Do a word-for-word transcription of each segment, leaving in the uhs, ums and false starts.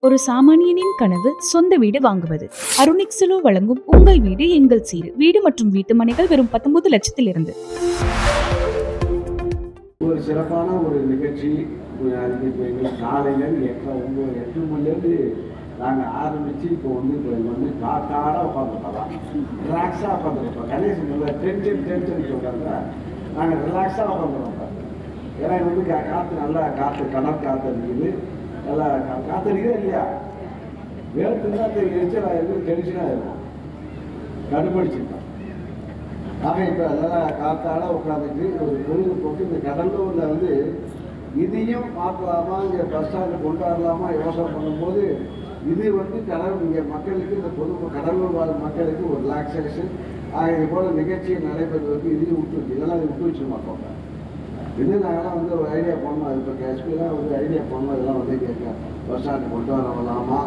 ஒரு சாமானியனின் கனவு சொந்த வீடு வாங்குவது. அருணிக்ஸலோ வழங்கும் உங்கள் வீடு எங்கள் சீரு. வீடு மற்றும் வீட்டு மனைகள் வெறும் பத்தொன்பது லட்சத்தில் இருந்து. ஒரு சிறப்பான ஒரு நிகழ்ச்சி காலையில் எட்டு ஒன்பது எட்டு மணிலேருந்து நாங்கள் ஆரம்பித்து இப்போ வந்து இப்போ வந்து காத்தாட உட்காந்துருக்கலாம், ரிலாக்ஸாக உட்காந்துருப்போம். கணேசன் இல்லை டென்ஷன் டென்ஷன் சொல்கிறாங்க, நாங்கள் ரிலாக்ஸாக உட்காந்துருப்போம். ஏன்னா வந்து காற்று நல்லா காற்று கடல் காற்று அடிக்குது, நல்லா காற்று அடிக்குதா இல்லையா? வேர்த்துனா அது எரிச்சலாக இருக்குது, டென்ஷனாக இருக்கும், கடுப்படிச்சிருக்கோம். ஆக இப்போ அதெல்லாம் காற்றாட உட்காந்துட்டு ஒரு பொழுதுபோக்கு இந்த கடலூரில் வந்து இதையும் பார்க்கலாமா, இங்கே பஸ் ஸ்டாண்டு கொண்டு வரலாமா யோசனை பண்ணும்போது இது வந்து கடல் இங்கே மக்களுக்கு இந்த பொது கடலூர் வாழ் மக்களுக்கு ஒரு ரிலாக்ஸேஷன் ஆக இது போல நிகழ்ச்சிகள் நடைபெறுவதற்கு இதையும் விட்டு வச்சு இதெல்லாம் இது விட்டு வச்சு மாட்டோம். இது நாங்களாம் வந்து ஒரு ஐடியா பண்ணோம். அது இப்போ எஸ்பிலாம் வந்து ஐடியா பண்ணோம். இதெல்லாம் வந்து கேட்க பஸ் ஸ்டாண்டு கொண்டு வரலாமா.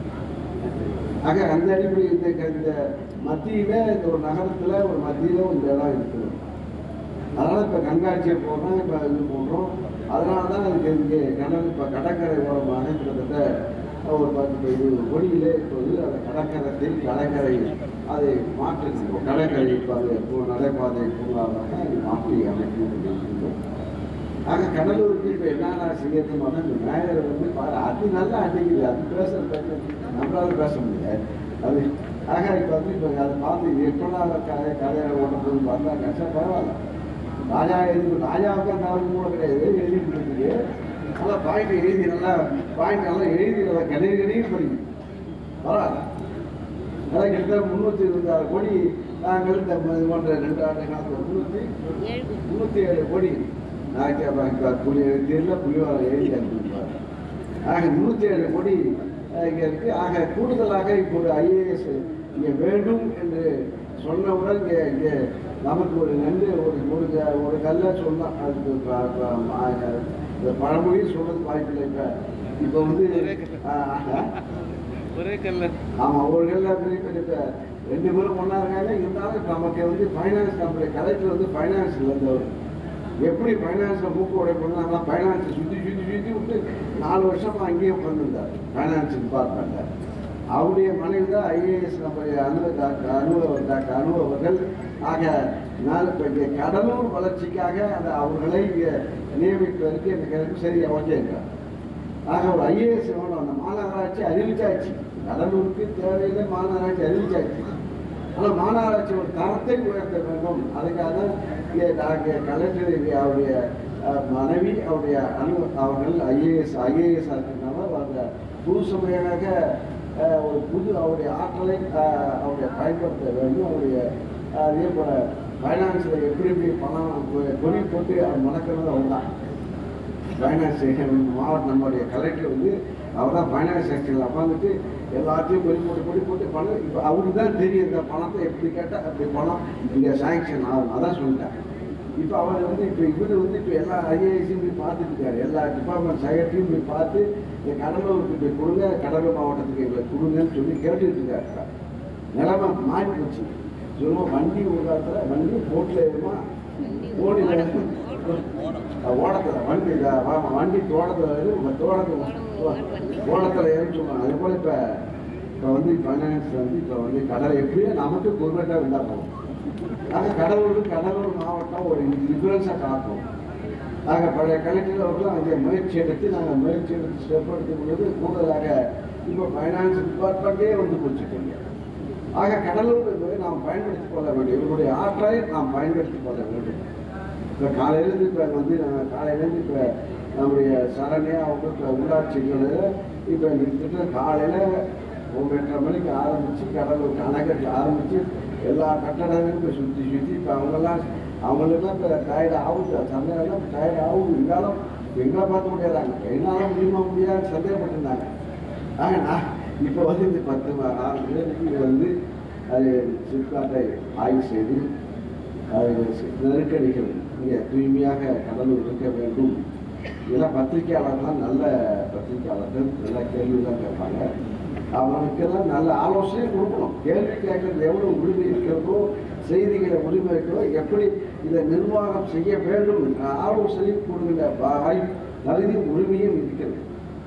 ஆக அந்த அடிப்படை இந்த இந்த மத்தியில் இந்த ஒரு நகரத்தில் ஒரு மத்தியில் இந்த இடம் இருக்குது. அதனால் இப்போ கண்காட்சியை போடுறோம், இப்போ இது போடுறோம். அதனால தான் அதுக்கு இங்கே கடல் இப்போ கடற்கரை ஓரமாக கிட்டத்தட்ட ஒரு பத்து இது ஒளியிலே இப்போது அந்த கடற்கரத்தில் கடற்கரை அதை மாற்றிருக்கோம். கடற்கரை இப்போ அது நடைபாதை பூங்காவாக அது மாற்றி அமைக்கணும் இருக்கின்றோம். ஆக கடலூருக்கு இப்போ என்னென்ன செய்யறது மாதிரி இந்த மேயர் வந்து பாரு அது நல்லா அடிக்குது, அது பேசுறது நம்மளால பேச முடியாது அது. ஆக இப்போ வந்து இப்போ அதை பார்த்து எப்படாத கதை கதையை ஓட்டுறதுன்னு பார்த்தா கஷ்டம் பரவாயில்ல. ராஜா எழுதி ராஜாவுக்கு அந்த அளவுக்கு கூட கிடையாது, எழுதிட்டு இருக்குது. நல்லா பாயிண்ட் எழுதி நல்லா பாயிண்ட் நல்லா எழுதி நல்லா கணினி கணினி படிக்கும் பரவாயில்ல. அதான் கிட்டத்தட்ட முந்நூற்றி இருபத்தாறு கோடி நாங்கள் இந்த இது போன்ற ரெண்டு ஆண்டு காலத்தில் முந்நூற்றி முந்நூற்றி ஏழு கோடி நாளைக்கு புளி தெரியல புளிவார எழுதி அனுப்பியிருப்பார். ஆக முந்நூற்றி ஏழு கோடி இங்கே இருக்குது. ஆக கூடுதலாக இப்போது ஐஏஎஸ் இங்கே வேண்டும் என்று சொன்னவுடன் இங்கே இங்கே நமக்கு ஒரு நன்றி ஒரு ஒரு ஒரு கல்ல சொன்னால் அதுக்கு இந்த பழமொழி சொல்றது வாய்ப்பில்லை. இப்போ இப்போ வந்து ஒரே கல்ல ஆமாம் ஒரு கல்ல இப்போ ரெண்டு பேரும் ஒன்றா இருக்காங்க. இருந்தாலும் இப்போ நமக்கு வந்து ஃபைனான்ஸ் கம்பெனி கலெக்டர் வந்து ஃபைனான்ஸில் இருந்தவர் எப்படி ஃபைனான்ஸில் மூக்கு உடைப்பணும் நல்லா ஃபைனான்ஸை சுற்றி சுற்றி சுற்றி விட்டு நாலு வருஷமாக அங்கேயே உட்காந்துருந்தார் ஃபைனான்ஸ் டிபார்ட்மெண்ட்டில். அவருடைய மனைவி தான் ஐஏஎஸ் நம்முடைய அனுபவ டாக்டர் அனுபவ டாக்டர் அனுபவர்கள். ஆக நான் இப்போ இங்கே கடலூர் வளர்ச்சிக்காக அந்த அவர்களை இங்கே நியமிப்பதற்கு எனக்கு சரி ஓகேங்க. ஆக ஒரு ஐஏஎஸ் வேணும். அந்த மாநகராட்சி அறிவிச்சாச்சு, கடலூருக்கு தேவையில்லை மாநகராட்சி அறிவிச்சாச்சு. ஆனால் மாநகராட்சி ஒரு தரத்தை உயர்த்த வேண்டும். அதுக்காக இங்கே டாக்டர் கலெக்டர் அவருடைய மனைவி அவருடைய அனு அவர்கள் ஐஏஎஸ் ஐஏஎஸ் இருக்கிறதுனால அவங்க புது சுமையாக ஒரு புது அவருடைய ஆற்றலை அவருடைய பயன்படுத்த வேண்டும். அவருடைய அதே போல் ஃபைனான்ஸில் எப்படி எப்படி பணம் கொடி போட்டு மணக்கிறது அவர் தான் ஃபைனான்ஸ் மாவட்ட நம்மளுடைய கலெக்டர் வந்து அவர் தான் ஃபைனான்ஸ் செக்ஷனில் உட்காந்துட்டு எல்லாத்தையும் கொடி போட்டு கொடி போட்டு பணம் இப்போ அவருக்கு தான் தெரியும் இந்த பணத்தை எப்படி கேட்டால் அப்படி பணம் இங்கே சாங்ஷன் ஆகும். அதான் சொல்லிட்டேன். இப்போ அவர் வந்து இப்போ இவர் வந்து இப்போ எல்லா ஐஏஎஸையும் போய் பார்த்துட்டு இருக்காரு, எல்லா டிபார்ட்மெண்ட் செக்ரட்டரியும் போய் பார்த்து இந்த கடலூருக்கு போய் கொடுங்க, கடலூர் மாவட்டத்துக்கு எங்களுக்கு கொடுங்கன்னு சொல்லி கேட்டுக்கிட்டு இருக்காரு. நிலைமை மாறி போச்சு. சொல்லுவோம் வண்டி ஒரு காலத்தில் வண்டி போட்டில் ஏறுமா ஓடியில் ஓடத்தில் வண்டி வண்டி தோட்டத்தில் ஏறும் தோட்டத்தில் ஓடத்தில் ஏறுன்னு சொல்லுவாங்க. அதே போல் இப்போ இப்போ வந்து ஃபைனான்ஸ் வந்து இப்போ வந்து கடலை எப்படியோ நமக்கு பொருளாக இருந்தால் போகும். ஆக கடலூர் கடலூர் மாவட்டம் ஒரு டிஃபரன்ஸாக காட்டும். ஆக பழைய கலெக்டர் அவர்களும் அங்கே முயற்சி எடுத்து நாங்கள் முயற்சி எடுத்து ஸ்டெப் எடுக்கும் பொழுது கூடுதலாக இப்போ ஃபைனான்ஸ் டிபார்ட்மெண்ட்டே வந்து பிடிச்சிட்டீங்க. ஆக கடலூர் என்பதை நாம் பயன்படுத்திக் கொள்ள வேண்டும். இவருடைய ஆற்றலை நாம் பயன்படுத்திக் கொள்ள வேண்டும். இப்போ காலையிலேருந்து இப்போ வந்து நாங்கள் காலையிலேருந்து இப்போ நம்முடைய சரணியாக அவங்க இப்போ உள்ளாட்சிகளில் இப்போ கிட்ட காலையில் ஒரு எட்டரை மணிக்கு ஆரம்பித்து கடலூர் அணைக்கட்டில் ஆரம்பித்து எல்லா கட்டடங்களும் இப்போ சுற்றி சுற்றி இப்போ அவங்கெல்லாம் அவங்களுக்கெல்லாம் இப்போ டயர்டு ஆகுது, சந்தையெல்லாம் டயர்டு ஆகுது. இருந்தாலும் எங்களை பார்த்து முடியாதாங்க, என்னாலும் முடியுமா முடியாது சந்தேகப்பட்டிருந்தாங்க. ஆக நான் இப்போ வந்து இந்த பத்து ஆறு பேருக்கு வந்து அது சிப்காட்டை ஆய்வு செய்து அது நெருக்கடிகள் இங்கே தூய்மையாக கடலூர் இருக்க வேண்டும். இதெல்லாம் பத்திரிகையாளர்கள்லாம் நல்ல பத்திரிகையாளர்கள் நல்ல கேள்வி தான் கேட்பாங்க. அவங்களுக்கெல்லாம் நல்ல ஆலோசனை கொடுக்கணும். கேள்வி கேட்கறது எவ்வளோ உரிமை இருக்கிறதோ, செய்திகளை உரிமை இருக்கிறதோ, எப்படி இதை நிர்வாகம் செய்ய வேண்டும் ஆலோசனை கொடுக்கிற வாய் தகுதியும் உரிமையும் இருக்கிறது.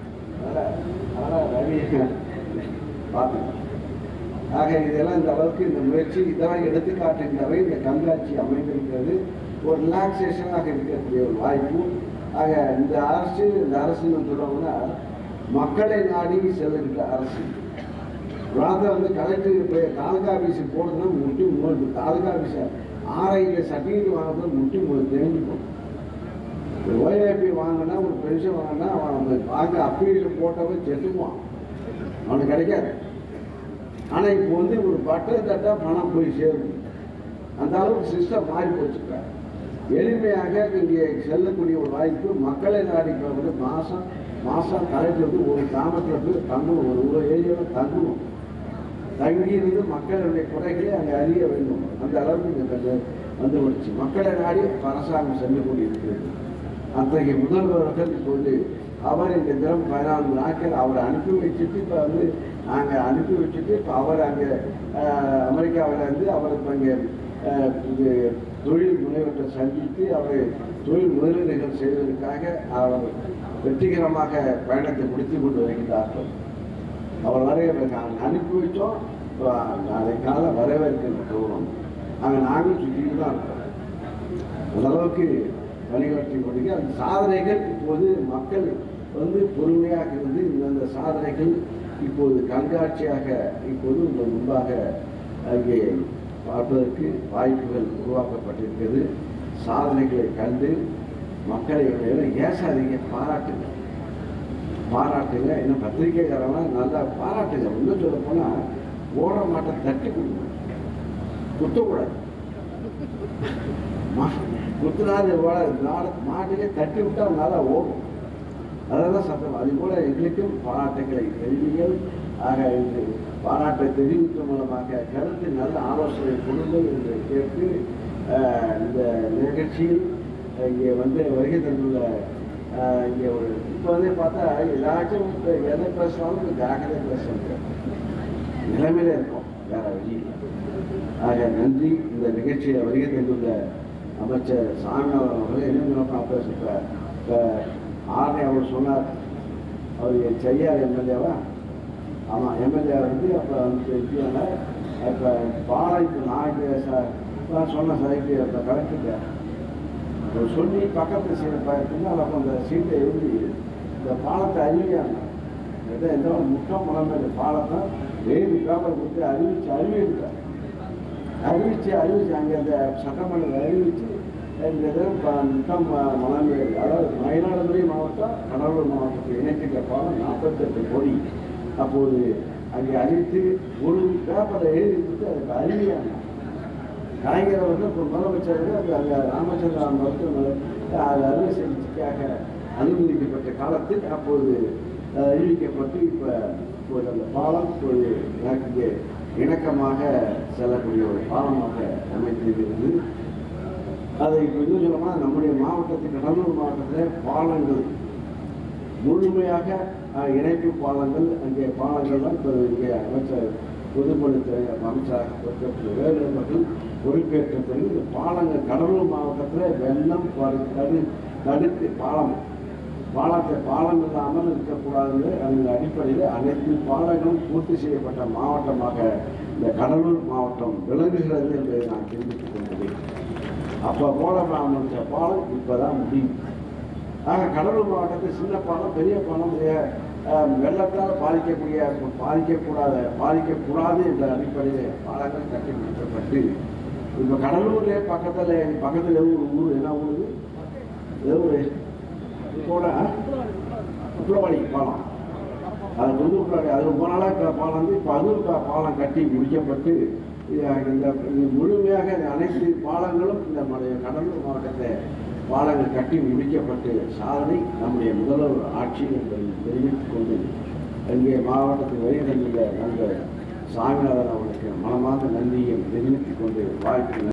அதனால் அதனால் ரவி பார்த்துக்கலாம். ஆக இதெல்லாம் இந்த அளவுக்கு இந்த முயற்சி இதெல்லாம் எடுத்துக்காட்டுகின்றவை இந்த கண்காட்சி அமைந்திருக்கிறது. ஒரு ரிலாக்ஸேஷனாக இருக்கக்கூடிய ஒரு வாய்ப்பு. ஆக இந்த அரசு இந்த அரசுன்னு சொல்லுவாங்கன்னா மக்களை நாடி செல்லுகின்ற அரசு. ராதா வந்து கலெக்டருக்கு போய் தாலுகா ஆஃபீஸுக்கு போகிறதுனா முட்டி மூணு தாலுகா ஆஃபீஸை ஆர்ஐயில் சர்டிஃபிகேட் வாங்குறது முட்டி மூணு தெரிஞ்சு போகும். ஒரு ஓஏபி வாங்கினா ஒரு பென்ஷன் வாங்கினா அவன் அந்த வாங்க அப்பீலில் போட்டவன் செத்துக்குவான், அவனுக்கு கிடைக்காது. ஆனால் இப்போ வந்து ஒரு பட்டை தட்டாக பணம் போய் சேரும். அந்த அளவுக்கு சிஸ்டம் மாறி போச்சுருக்காங்க. எளிமையாக இங்கே செல்லக்கூடிய ஒரு வாய்ப்பு. மக்களை நாடி வந்து மாதம் மாதம் கலெக்டர் வந்து ஒரு கிராமத்தில் போய் தங்கணும், ஒரு ஒரு ஏரியாவில் தங்கணும். தங்கியிருந்து மக்களுடைய குறைகளை அங்கே அறிய வேண்டும். அந்த அளவுக்கு இங்கே வந்து வந்துச்சு. மக்களை நாடி அரசாங்கம் சென்று கொண்டிருக்கிறது. அத்தகைய முதல்வர்கள் இப்போது அவர் இந்த தினம் பதினான்கு நாட்கள் அவரை அனுப்பி வச்சுட்டு இப்போ வந்து நாங்கள் அனுப்பி வச்சுட்டு இப்போ அவர் அங்கே அமெரிக்காவில் இருந்து அவர் இப்போ இங்கே இது தொழில் முனைவற்றை சந்தித்து அவர் தொழில் முதலீடுகள் செய்வதற்காக அவர் வெற்றிகரமாக பயணத்தை முடித்து கொண்டு வருகிறார்கள். அவர் வர அனுப்பி வச்சோம். நாளை கால வரவேற்கின்ற தோணும். அங்கே நாங்களும் சுற்றிட்டு தான் இருக்கோம். அந்தளவுக்கு பணியாற்றி கொண்டு அந்த சாதனைகள் இப்போது மக்கள் வந்து பொறுமையாக இருந்து இந்த சாதனைகள் இப்போது கண்காட்சியாக இப்போது உங்கள் முன்பாக அங்கே பார்ப்பதற்கு வாய்ப்புகள் உருவாக்கப்பட்டிருக்கிறது. சாதனைகளை கண்டு மக்களை ஏசாதீங்க, பாராட்டுங்க பாராட்டுங்க. இன்னும் பத்திரிகைக்காரங்களாம் நல்லா பாராட்டுங்க. இன்னும் சொல்ல போனால் ஓட மாட்டை தட்டி கொடுங்க, குத்தக்கூடாது. குத்துனாது நாடு மாட்டிலே தட்டி விட்டால் நல்லா ஓடும். அதெல்லாம் சத்தம். அது போல எங்களுக்கும் பாராட்டுகளை தெரிவிங்கள். ஆக இந்த பாராட்டை தெரிவிக்கும் மூலமாக கருத்து நல்ல ஆலோசனை கொடுங்கள் என்று கேட்டு இந்த நிகழ்ச்சியில் இங்கே வந்து வருகை தந்துள்ள இங்கே ஒரு இப்போ வந்து பார்த்தா ஏதாச்சும் இப்போ எதை பேசினாலும் ஜாக்கிரதை பேசுறது நிலைமையில இருக்கும், வேற வழியில். ஆக நன்றி. இந்த நிகழ்ச்சியை வருகை தந்துள்ள அமைச்சர் சாமிநாதன் அவர்கள் என்ன பேச இப்போ ஆர்னே அவர் சொன்னார். அவர் செய்யார் எம்எல்ஏவா? ஆமாம், எம்எல்ஏ வந்து அப்போ வந்து எப்படின்னா இப்போ பாலம் இப்போ நான் சொன்ன சைக்கு இப்போ கலெக்டர் சொல்லி பக்கத்து சீட்டை பின்னால் அப்போ அந்த சீட்டை எழுதி இந்த பாலத்தை அறிவியாங்க. எதை எந்த ஒரு முக்கியம் முழமை பாலத்தை எழுதி பேப்பர் கொடுத்து அறிவிச்சு அறிவிக்கிறார். அறிவிச்சு அறிவிச்சு அங்கே அந்த சட்டமன்றத்தில் அறிவிச்சு இந்த இதில் முக்கம் மலர்ந்து, அதாவது மயிலாடுதுறை மாவட்டம் கடலூர் மாவட்டத்தை இணைக்கின்ற பாலம் நாற்பத்தெட்டு கோடி அப்போது அங்கே அறிவித்து ஒரு பேப்பரை எழுதி கொடுத்து அதுக்கு அறிவியாங்க. கலைஞர் வந்து இப்போ முதலமைச்சர் வந்து அங்கே ராமச்சந்திரா மருத்துவமனை அது அறுவை சிகிச்சைக்காக அனுமதிக்கப்பட்ட காலத்தில் அப்போது அறிவிக்கப்பட்டு இப்போ இப்போது அந்த பாலம் இப்போது எனக்கு இணக்கமாக செல்லக்கூடிய ஒரு பாலமாக அமைந்திருக்கிறது. அதை இப்போ இன்னும் சொல்லணும்னா நம்முடைய மாவட்டத்தில் கடலூர் மாவட்டத்தில் பாலங்கள் முழுமையாக இணைப்பு பாலங்கள் அங்கே பாலங்கள்லாம் இப்போ இங்கே அமைச்சர் பொதுப்பணித்துறை அமைச்சராக பொறுப்பேற்ற வேலுமக்கள் பொறுப்பேற்ற பிறகு இந்த பாலங்கள் கடலூர் மாவட்டத்தில் வெள்ளம் தடு தடுத்து பாலம் பாலத்தை பாலம் இல்லாமல் இருக்கக்கூடாது. அந்த அடிப்படையில் அனைத்து பாலங்களும் பூர்த்தி செய்யப்பட்ட மாவட்டமாக இந்த கடலூர் மாவட்டம் விளங்குகிறது என்பதை நான் தெரிவித்துக் கொண்டேன். அப்போ போல முடிச்ச பாலம் இப்போ தான் முடியும். ஆக கடலூர் மாவட்டத்தில் சின்ன பாலம் பெரிய பாலம் வெள்ளத்தால் பாதிக்கக்கூடிய பாதிக்கக்கூடாத பாதிக்கக்கூடாது என்ற அடிப்படையில் பாலங்கள் கட்டி முடிக்கப்பட்டு இப்போ கடலூர்லேயே பக்கத்தில் பக்கத்தில் எவ்வளோ ஒரு ஊர் என்ன ஊருது எவ்வளோ கூட குளவாடி பாலம் அது வந்து அது ரொம்ப நாளாக பாலம் வந்து இப்போ அதுவும் பாலம் கட்டி முடிக்கப்பட்டு இந்த முழுமையாக அனைத்து பாலங்களும் இந்த கடலூர் மாவட்டத்தை பாலங்கள் கட்டி முடிக்கப்பட்டு சாதனை நம்முடைய முதல்வர் ஆட்சி என்பதை தெரிவித்துக் கொண்டு இங்கே மாவட்டத்தில் வருகின்ற நண்பர் சாமிநாதன் அவர்களுக்கு மனமார்ந்த நன்றியை தெரிவித்துக் கொண்டு வாழ்க்கை